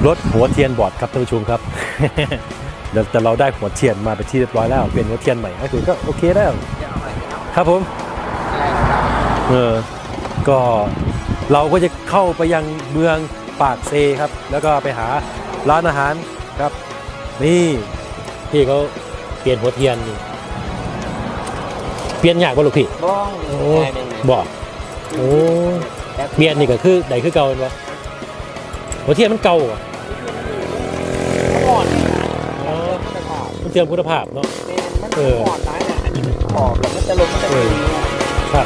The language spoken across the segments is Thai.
รถหัวเทียนบอดครับท่านผู้ชมครับ แต่เราได้หัวเทียนมาเป็นที่เรียบร้อยแล้วเป็นหัวเทียนใหม่ก็คือก็โอเคแล้วครับผมก็เราก็จะเข้าไปยังเมืองปากเซครับแล้วก็ไปหาร้านอาหารครับนี่พี่เขาเปลี่ยนหัวเทียนนี่เปลี่ยนยากป่ะลูกพี่บ้องบอกโอ้เปลี่ยนนี่ก็คือไหนคือเก่าเนาะหัวเทียนมันเก่าอ่ะมันเทียมคุณภาพเนาะมันหอดร้ายเนี่ยหอดแล้วมันจะลงมันจะดีครับ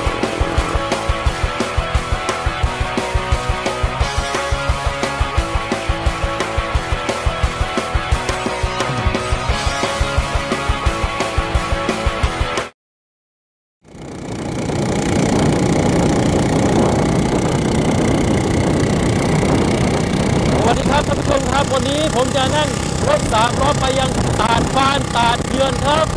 วันนี้ผมจะนั่งรถ3 ล้อไปยังตาดฟานตาดเยือนครับ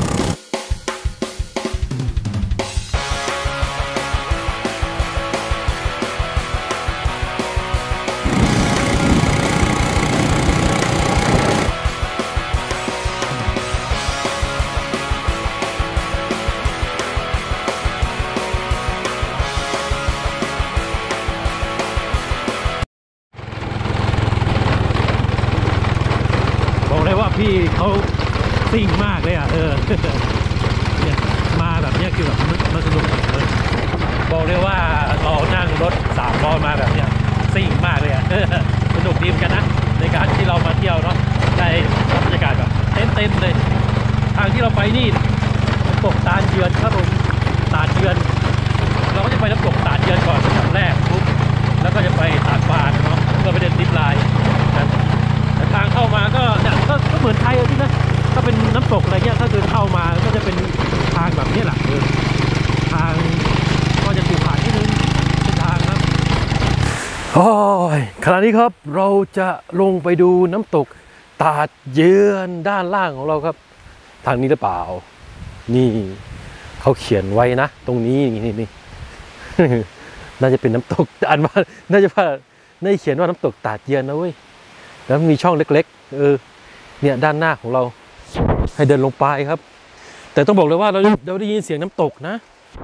พี่เขาซิ่งมากเลยอ่ะเนี่ยมาแบบนี้คือแบบมันสนุกเลยบอกเลยว่าเรานั่งรถ3 ล้อมาแบบเนี้ยซิ่งมากเลยอ่ะสนุกดีเหมือนกันนะในการที่เรามาเที่ยวเนาะได้บรรยากาศแบบเต็มเลยทางที่เราไปนี่น้ำตกตาดเยือนครับผมตาดเยือนเราก็จะไปน้ำตกตาดเยือนก่อนเป็นอย่างแรกปุ๊บแล้วก็จะไปตาดฟานเนาะก็ไปเดินซิปไลน์ทางเข้ามาก็เนี่ยก็เหมือนไทยเลยนะถ้าเป็นน้ำตกอะไรเงี้ยถ้าเดินเข้ามาก็จะเป็นทางแบบนี้แหละทางก็จะถูกผ่านที่นึงเป็นทางครับโอ้ยขณะนี้ครับเราจะลงไปดูน้ำตกตาดเยือนด้านล่างของเราครับทางนี้หรือเปล่านี่เขาเขียนไว้นะตรงนี้นี่น่าจะเป็นน้ำตกอ่านว่าน่าจะเขียนว่าน้ำตกตาดเยือนนะเว้ยแล้วมีช่องเล็กๆเนี่ยด้านหน้าของเราให้เดินลงไปครับแต่ต้องบอกเลยว่าเราได้ยินเสียงน้ำตกนะ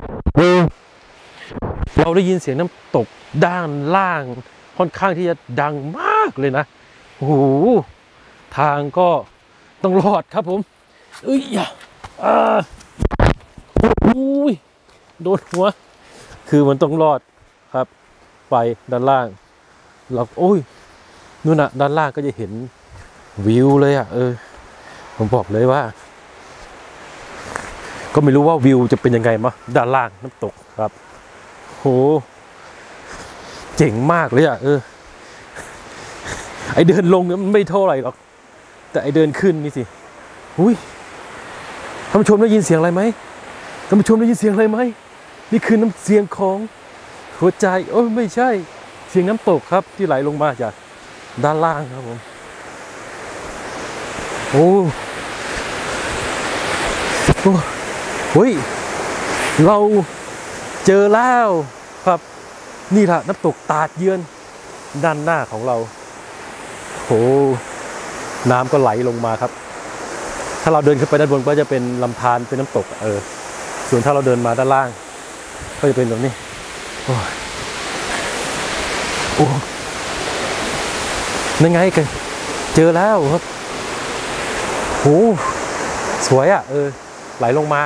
เราได้ยินเสียงน้ำตกด้านล่างค่อนข้างที่จะดังมากเลยนะโอ้โหทางก็ต้องรอดครับผมเอ้ยอุ้ยโดนหัวคือมันต้องรอดครับไปด้านล่างเราโอ้ยนู่นน่ะด้านล่างก็จะเห็นวิวเลยอ่ะผมบอกเลยว่าก็ไม่รู้ว่าวิวจะเป็นยังไงมั้งด้านล่างน้ำตกครับโหเจ๋งมากเลยอ่ะไอเดินลงเนี่ยมันไม่เท่าไหร่หรอกแต่ไอเดินขึ้นนี่สิอุ้ยท่านผู้ชมได้ยินเสียงอะไรไหมท่านผู้ชมได้ยินเสียงอะไรไหมนี่คือน้ำเสียงของหัวใจไม่ใช่เสียงน้ำตกครับที่ไหลลงมาจากด้านล่างครับผมโอ้เฮ้ยเราเจอแล้วครับนี่แหละน้ำตกตาดเยือนด้านหน้าของเราโอ้น้ำก็ไหลลงมาครับถ้าเราเดินขึ้นไปด้านบนก็จะเป็นลำธารเป็นน้ำตกส่วนถ้าเราเดินมาด้านล่างก็จะเป็นแบบนี้โอ้นั่นไงกันเจอแล้วครับโหสวยอ่ะไหลลงมา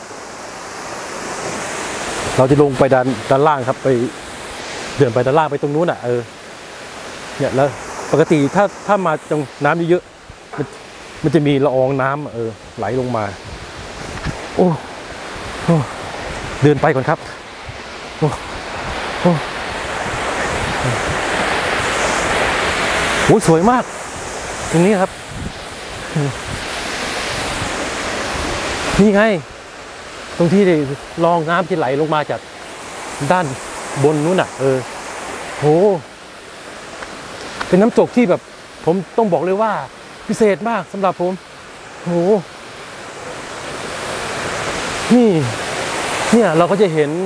เราจะลงไปด้านล่างครับไปเดินไปด้านล่างไปตรงนู้นอ่ะเนี่ยแล้วปกติถ้ามาตรงน้ำเยอะๆมันจะมีละอองน้ำไหลลงมาโอ้เดินไปก่อนครับโอ้สวยมากตรงนี้ครับนี่ไงตรงที่รองน้ำที่ไหลลงมาจากด้านบนนู้นน่ะโหเป็นน้ำตกที่แบบผมต้องบอกเลยว่าพิเศษมากสำหรับผมโหเนี่ยเราก็จะเห็น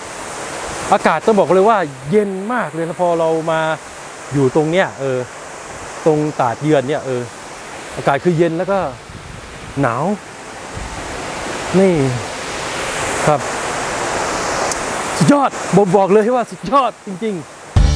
อากาศต้องบอกเลยว่าเย็นมากเลยนะพอเรามาอยู่ตรงเนี้ยตรงตาดเยือนเนี่ยอากาศคือเย็นแล้วก็หนาวนี่ครับสุดยอดบอกเลยว่าสุดยอดจริงๆ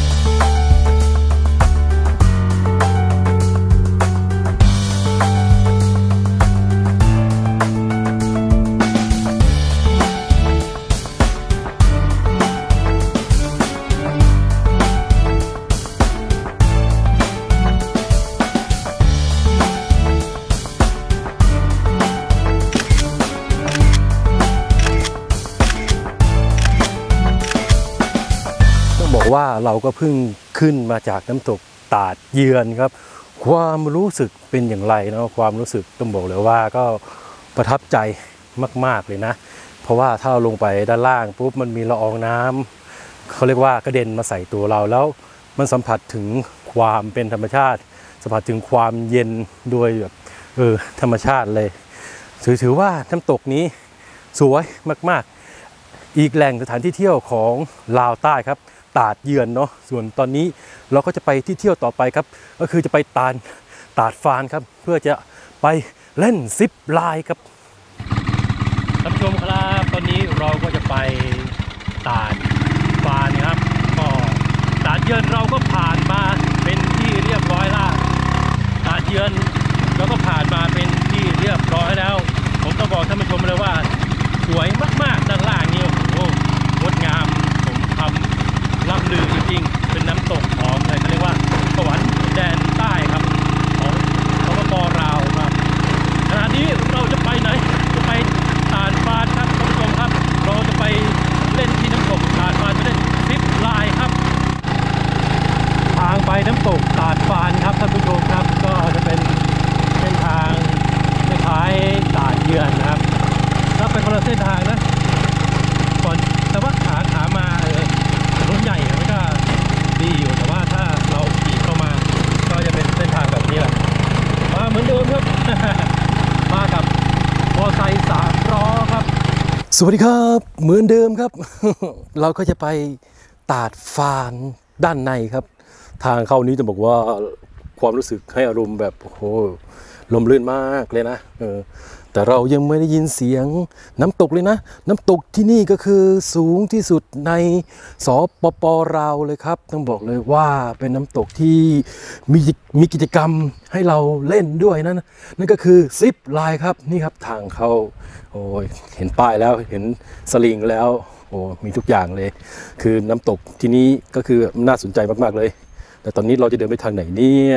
บอกว่าเราก็เพิ่งขึ้นมาจากน้ำตกตาดเยือนครับความรู้สึกเป็นอย่างไรเนาะความรู้สึกต้องบอกเลยว่าก็ประทับใจมากๆเลยนะเพราะว่าถ้าเราลงไปด้านล่างปุ๊บมันมีละอองน้ำเขาเรียกว่ากระเด็นมาใส่ตัวเราแล้วมันสัมผัสถึงความเป็นธรรมชาติสัมผัสถึงความเย็นโดยแบบธรรมชาติเลยถือว่าน้ำตกนี้สวยมากๆอีกแหล่งสถานที่เที่ยวของลาวใต้ครับตาดเยือนเนาะส่วนตอนนี้เราก็จะไปที่เที่ยวต่อไปครับก็คือจะไปตาดฟานครับเพื่อจะไปเล่นซิปไลน์ครับท่านผู้ชมครับตอนนี้เราก็จะไปตาดฟานครับก็ตาดเยือนเราก็ผ่านมาเป็นที่เรียบร้อยแล้วตาดเยือนเราก็ผ่านมาเป็นที่เรียบร้อยแล้วผมต้องบอกท่านผู้ชมเลยว่าสวยมากๆด้านล่างนี่โอ้โหงดงามผมทำล่ำลือจริงๆเป็นน้ำตกของอะไรเขาเรียกว่าสวรรค์แดนใต้ครับของสปป.ลาวครับขณะนี้เราจะไปไหนจะไปตาดฟานครับท่านผู้ชมครับเราจะไปเล่นที่น้ำตกตาดฟานจะเล่นซิปไลน์ครับทางไปน้ำตกตาดฟานครับท่านผู้ชมครับก็จะเป็นเส้นทางคล้ายๆตาดเยือนนะครับถ้าเป็นคนละเส้นทางนะก่อนแต่ว่าขามาถนนใหญ่มันก็ดีอยู่แต่ว่าถ้าเราขี่เข้ามาก็จะเป็นเส้นทางแบบนี้แหละมาเหมือนเดิมครับ มากับมอไซค์3 ล้อครับสวัสดีครับเหมือนเดิมครับ เราก็จะไปตาดฟานด้านในครับทางเข้านี้จะบอกว่าความรู้สึกให้อารมณ์แบบโอ้โหลมลื่นมากเลยนะแต่เรายังไม่ได้ยินเสียงน้ำตกเลยนะน้ำตกที่นี่ก็คือสูงที่สุดในสปป.ลาวเลยครับต้องบอกเลยว่าเป็นน้ำตกที่มีกิจกรรมให้เราเล่นด้วยนั่นก็คือซิปไลน์ครับนี่ครับทางเข้าโอ้ยเห็นป้ายแล้วเห็นสลิงแล้วโอ้มีทุกอย่างเลยคือน้ำตกที่นี้ก็คือน่าสนใจมากๆเลยแต่ตอนนี้เราจะเดินไปทางไหนเนี่ย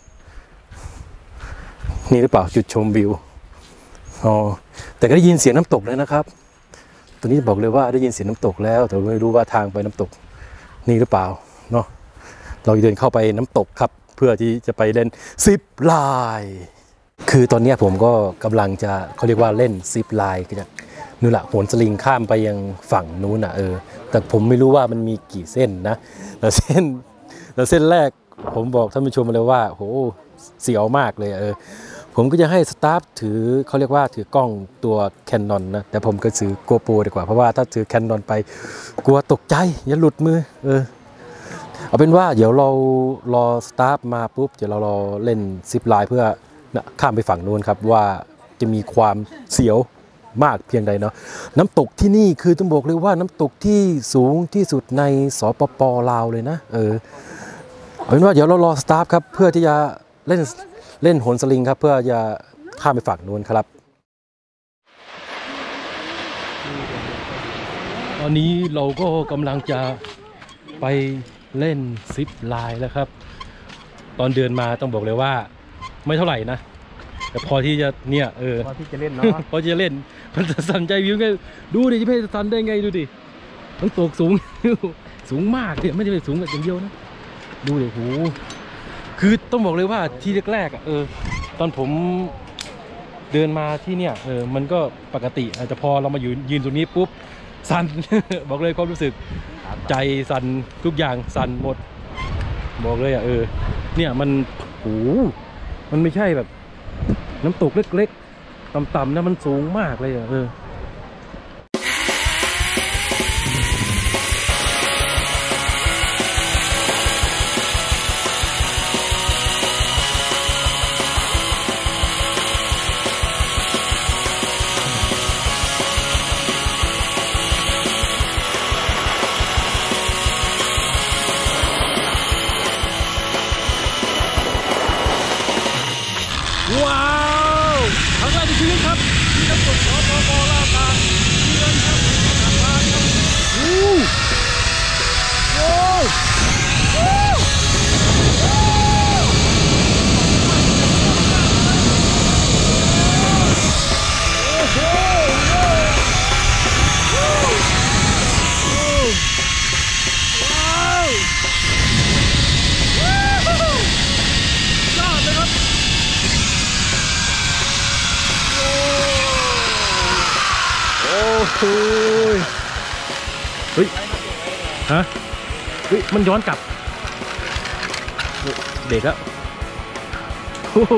นี่หรือเปล่าจุดชมวิวแต่ก็ได้ยินเสียงน้ำตกเลยนะครับตอนนี้บอกเลยว่าได้ยินเสียงน้ำตกแล้วแต่ไม่รู้ว่าทางไปน้ำตกนี่หรือเปล่าเนาะเราเดินเข้าไปน้ำตกครับเพื่อที่จะไปเล่นซิปไลน์คือตอนนี้ผมก็กำลังจะเขาเรียกว่าเล่นซิปไลน์ก็จะนู่นแหละโหนสลิงข้ามไปยังฝั่งนู้นอ่ะแต่ผมไม่รู้ว่ามันมีกี่เส้นนะแต่เส้นแรกผมบอกท่านผู้ชมมาเลยว่าโหเสียวมากเลยผมก็จะให้สตาฟถือเขาเรียกว่าถือกล้องตัว Canon นะแต่ผมก็ถือ GoPro ดีกว่าเพราะว่าถ้าถือ Canon ไปกลัวตกใจอย่าหลุดมือเอาเป็นว่าเดี๋ยวเรารอสตาฟมาปุ๊บเดี๋ยวเรารอเล่นซิปไลน์เพื่อข้ามไปฝั่งนู้นครับว่าจะมีความเสียวมากเพียงใดเนาะน้ำตกที่นี่คือต้องบอกเลยว่าน้ำตกที่สูงที่สุดในสปป.ลาวเลยนะเอาเป็นว่าเดี๋ยวเรารอสตาฟครับเพื่อที่จะเล่นโหนสลิงครับเพื่อจะข้ามไปฝั่งนู้นครับตอนนี้เราก็กำลังจะไปเล่นซิปไลน์แล้วครับตอนเดินมาต้องบอกเลยว่าไม่เท่าไหร่นะแต่พอที่จะเนี่ยพอที่จะเล่นเนาะพอจะเล่นมันจะสั่นใจวิวไงดูดิจะไม่สั่นได้ไงดูดิต้องตกสูง สูงมากเนี่ยไม่ใช่สูงแบบอย่างเดียวนะดูดิโหคือต้องบอกเลยว่าที่แรกๆตอนผมเดินมาที่เนี่ยมันก็ปกติแต่พอเรามายืนตรงนี้ปุ๊บสั่น บอกเลยความรู้สึกใจสั่นทุกอย่างสั่นหมดบอกเลยเนี่ยมันโหมันไม่ใช่แบบน้ำตกเล็กๆต่ำๆนะมันสูงมากเลยว้าวครั้งแรกในชีวิตครับที่น้ำตกสปปลาวกาเยือนครับกลับบ้านครับโอ้โหเฮ้ยฮะเฮ้ยมันย้อนกลับเด็กอะโอ้โห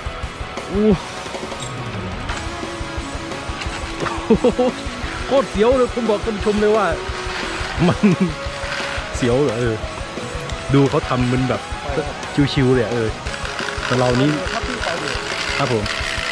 โคตรเสียวเลยผมบอกท่านผู้ชมเลยว่ามันเสียวเหรอดูเขาทำมันแบบชิวๆเลยแต่เรานี้ครับผม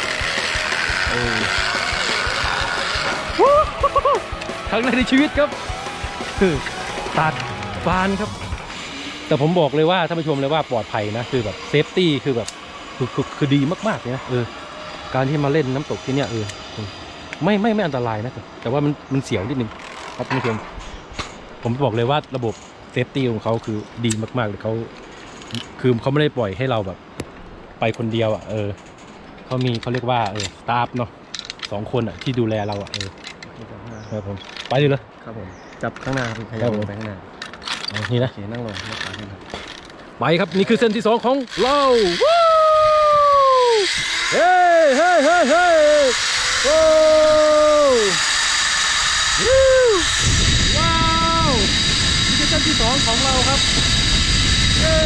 ครั้งแรกในชีวิตครับตัดฟานครับแต่ผมบอกเลยว่าท่านผู้ชมเลยว่าปลอดภัยนะคือแบบเซฟตี้คือแบบคือดีมากๆเลยนะการที่มาเล่นน้ำตกที่เนี้ยไม่อันตรายนะแต่ว่ามันเสียวนิดนึงครับท่านผู้ชมผมบอกเลยว่าระบบเซฟตี้ของเขาคือดีมากๆเลยเขาไม่ได้ปล่อยให้เราแบบไปคนเดียวเขาเรียกว่าสตาฟเนาะ2 คนที่ดูแลเราครับผมไปเลยเหรอครับผมจับข้างหน้าเป็นขยับไปข้างหน้านี่นะนั่งลงนั่งขาขึ้นไปครับนี่คือเส้นที่2ของเราเฮ้เฮ้เฮ้เฮ้โอ้ว้าวนี่คือเส้นที่2ของเราครับเฮ้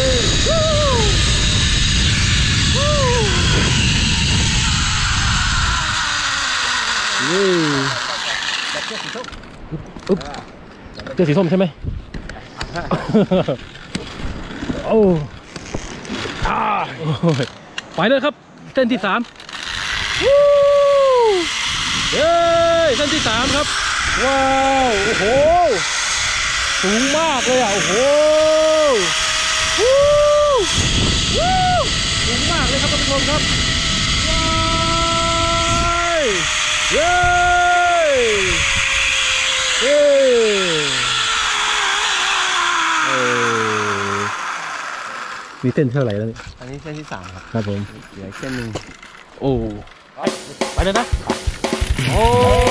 เสื้อสีส้มใช่ไหมโอ้ไปเลยครับเส้นที่3เย้เส้นที่3ครับว้าวโอ้โหสูงมากเลยโอ้โหสูงมากเลยครับท่านผู้ชมครับว้าวเย้มีเส้นเท่าไหร่แล้วนี่อันนี้เส้นที่3ครับครับผมเหลือเส้นหนึ่งโอ้ไปเลยนะโอ้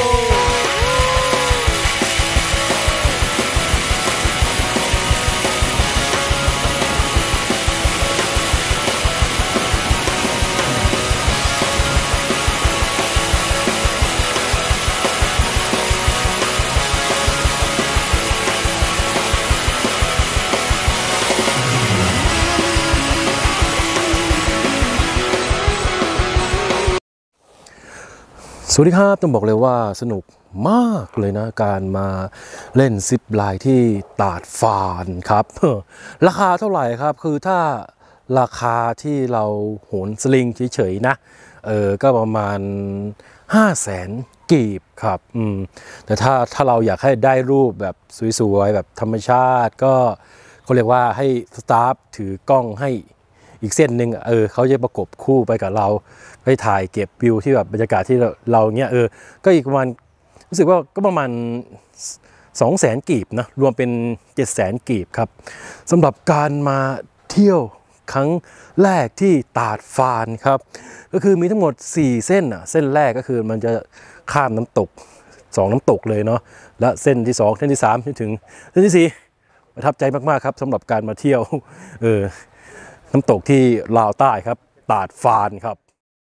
สวัสดีครับต้องบอกเลยว่าสนุกมากเลยนะการมาเล่นซิปไลน์ที่ตาดฟานครับราคาเท่าไหร่ครับคือถ้าราคาที่เราโหนสลิงเฉยๆนะก็ประมาณ 500,000 กีบครับแต่ถ้าเราอยากให้ได้รูปแบบสวยๆแบบธรรมชาติก็เขาเรียกว่าให้สตาฟถือกล้องให้อีกเส้นหนึ่งเขาจะประกบคู่ไปกับเราไปถ่ายเก็บวิวที่แบบบรรยากาศที่เราเนี้ยก็อีกประมาณรู้สึกว่าก็ประมาณ 200,000 กีบนะรวมเป็น 700,000 กีบครับสำหรับการมาเที่ยวครั้งแรกที่ตาดฟานครับก็คือมีทั้งหมด4เส้นเส้นแรกก็คือมันจะข้ามน้ำตก2น้ำตกเลยเนาะและเส้นที่2เส้นที่3จนถึงเส้นที่4ประทับใจมากๆครับสำหรับการมาเที่ยวน้ำตกที่ลาวใต้ครับตาดฟานครับ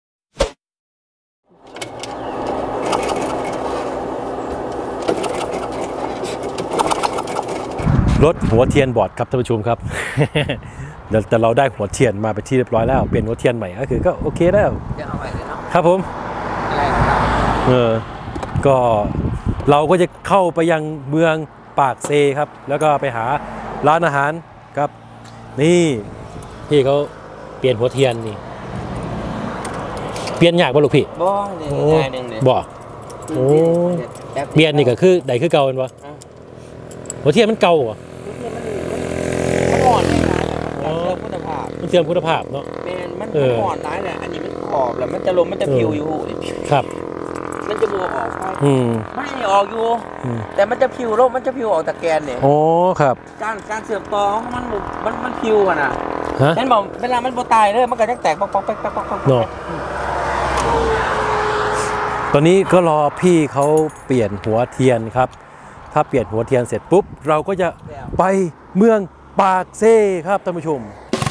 รถหัวเทียนบอดครับท่านผู้ชมครับ แต่เราได้หัวเทียนมาไปที่เรียบร้อยแล้วเปลี่ยนหัวเทียนใหม่ก็คือก็โอเคแล้วครับผมก็เราก็จะเข้าไปยังเมืองปากเซครับแล้วก็ไปหาร้านอาหารครับนี่พี่เขาเปลี่ยนหัวเทียนนี่เปลี่ยนยากป่ะลูกพี่บ่ง่ายนึงเลยบ่โอ้เปลี่ยนนี่ก็คือใดคือเก่าเป็นวะหัวเทียนมันเก่าเหรอมันอ่อนเลยนะมันเสื่อมคุณภาพเนาะแมนมันอ่อนร้ายเนี่ยอันนี้มันขอบแล้วมันจะลมมันจะพิวอยู่ครับมันจะบัวออกไม่ออกอยู่แต่มันจะพิวลมมันจะพิวออกตะแกนเนี่ยโอ้ครับการเสื่อมต่อของมันพิวอ่ะนะนั่นบอกเวลามันโบตายเลยมันก็จะแตกป๊อกเนาะตอนนี้ก็รอพี่เขาเปลี่ยนหัวเทียนครับถ้าเปลี่ยนหัวเทียนเสร็จปุ๊บเราก็จะไปเมืองปากเซ่ครับท่านผู้ชม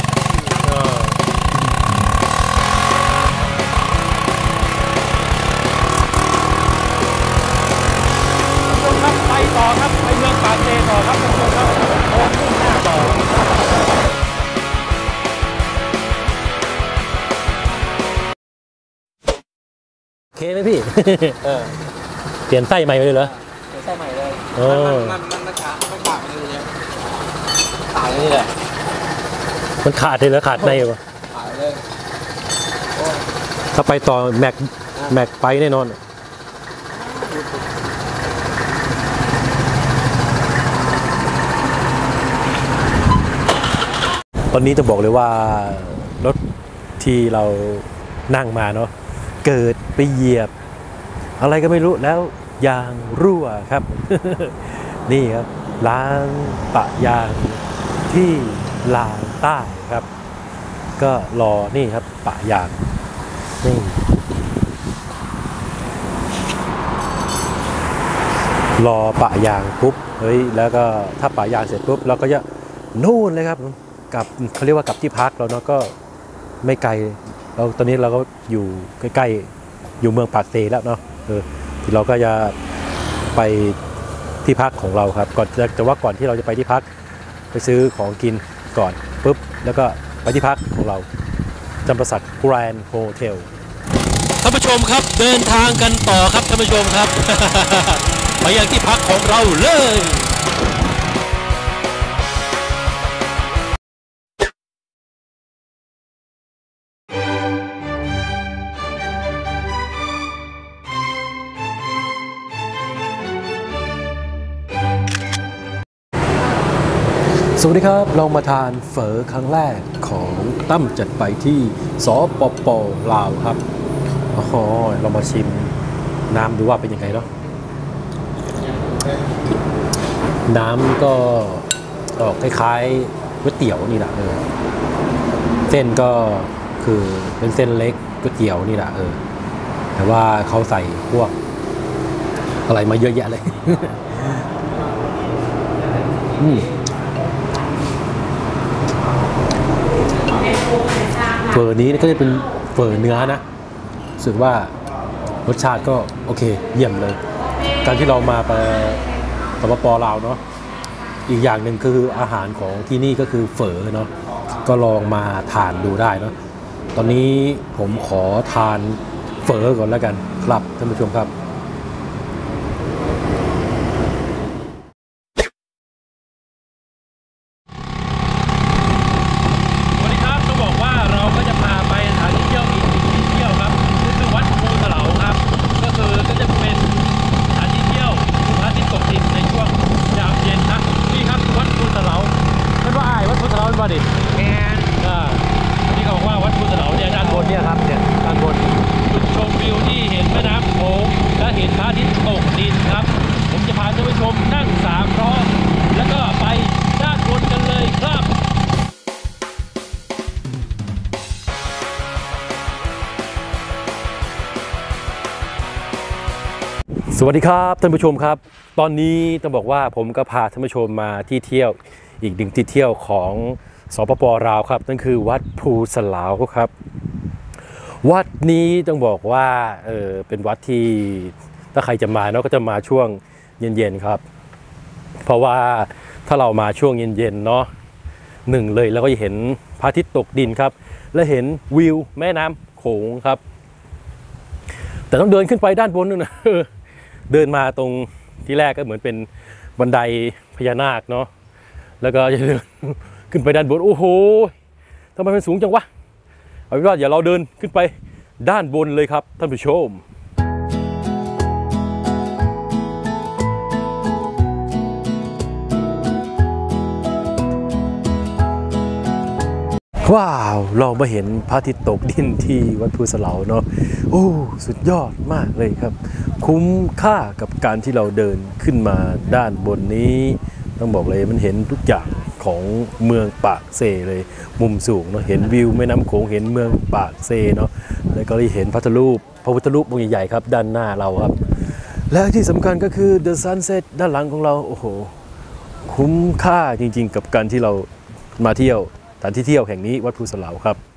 ไปต่อครับไปเมืองปากเซ่ต่อครับท่านผู้ชมครับโอ้มุ่งหน้าต่อโอเคไหมพี่เปลี่ยนไส้ใหม่ไปเลยเหรอเปลี่ยนไส้ใหม่เลยมันขาดไปเลยเนี่ยขาดนี่แหละมันขาดเลยเหรอขาดในวะขาดเลยถ้าไปต่อแม็กไปแน่นอนตอนนี้จะบอกเลยว่ารถที่เรานั่งมาเนาะเกิดไปเหยียบอะไรก็ไม่รู้แล้วยางรั่วครับ นี่ครับล้างปะยางที่ลาวใต้ครับก็รอนี่ครับปะยางนี่รอปะยางปุ๊บเฮ้ยแล้วก็ถ้าปะยางเสร็จปุ๊บเราก็จะนู่นเลยครับกับเขาเรียกว่ากับที่พักเราเนาะก็ไม่ไกลเราตอนนี้เราก็อยู่ใกล้ๆอยู่เมืองปากเซแล้วเนาะที่เราก็จะไปที่พักของเราครับก่อนจะว่าก่อนที่เราจะไปที่พักไปซื้อของกินก่อนปุ๊บแล้วก็ไปที่พักของเราจำปาสักแกรนด์โฮเทลท่านผู้ชมครับเดินทางกันต่อครับท่านผู้ชมครับ ไปยังที่พักของเราเลยสวัสดีครับเรามาทานเฝอครั้งแรกของตั้มจัดไปที่สปป.ลาวครับโอ้โหเรามาชิมน้ำดูว่าเป็นยังไงเนาะน้ำก็ออกคล้ายๆก๋วยเตี๋ยวนี่แหละเส้นก็คือเป็นเส้นเล็กก๋วยเตี๋ยวนี่แหละแต่ว่าเขาใส่พวกอะไรมาเยอะแยะเลย เฝอนี้ก็จะเป็นเฝอเนื้อนะรู้สึกว่ารสชาติก็โอเคเยี่ยมเลยการที่เรามาสปป.ลาวเนาะอีกอย่างหนึ่งคืออาหารของที่นี่ก็คือเฝอเนาะก็ลองมาทานดูได้เนาะตอนนี้ผมขอทานเฝอก่อนแล้วกันครับท่านผู้ชมครับนี่เขาบอกว่าวัดภูสะเหลาเนี่ยด้านบนเนี่ยครับเนี่ยด้านบนจุดชมวิวที่เห็นแม่น้ำโขงและเห็นพระอาทิตย์ตกดินครับผมจะพาท่านผู้ชมนั่ง3 ล้อแล้วก็ไปด้านบนกันเลยครับสวัสดีครับท่านผู้ชมครับตอนนี้ต้องบอกว่าผมก็พาท่านผู้ชมมาที่เที่ยวอีกหนึ่งที่เที่ยวของสปป.ลาวครับนั่นคือวัดภูสะเหลาครับวัดนี้ต้องบอกว่าเป็นวัดที่ถ้าใครจะมาเนาะก็จะมาช่วงเย็นๆครับเพราะว่าถ้าเรามาช่วงเย็นๆเนาะ1เลยแล้วก็จะเห็นพระอาทิตย์ตกดินครับและเห็นวิวแม่น้ำโขงครับแต่ต้องเดินขึ้นไปด้านบนนู่นนะเดินมาตรงที่แรกก็เหมือนเป็นบันไดพญานาคเนาะแล้วก็จะเดินขึ้นไปด้านบนโอ้โหทำไมมันสูงจังวะเอาเป็นว่าอย่าเราเดินขึ้นไปด้านบนเลยครับท่านผู้ชมว้าวเรามาเห็นพระอาทิตย์ตกดินที่วัดภูสะเหลาเนาะโอ้สุดยอดมากเลยครับคุ้มค่ากับการที่เราเดินขึ้นมาด้านบนนี้ต้องบอกเลยมันเห็นทุกอย่างของเมืองปากเซเลยมุมสูงเนาะเห็นวิวแม่น้ำโขงเห็นเมืองปากเซเนาะแล้วก็ได้เห็นพระพุทธรูปองค์ใหญ่ๆครับด้านหน้าเราครับและที่สำคัญก็คือ The Sunset ด้านหลังของเราโอ้โหคุ้มค่าจริงๆกับการที่เรามาเที่ยวสถานที่เที่ยวแห่งนี้วัดภูสะเหลาครับ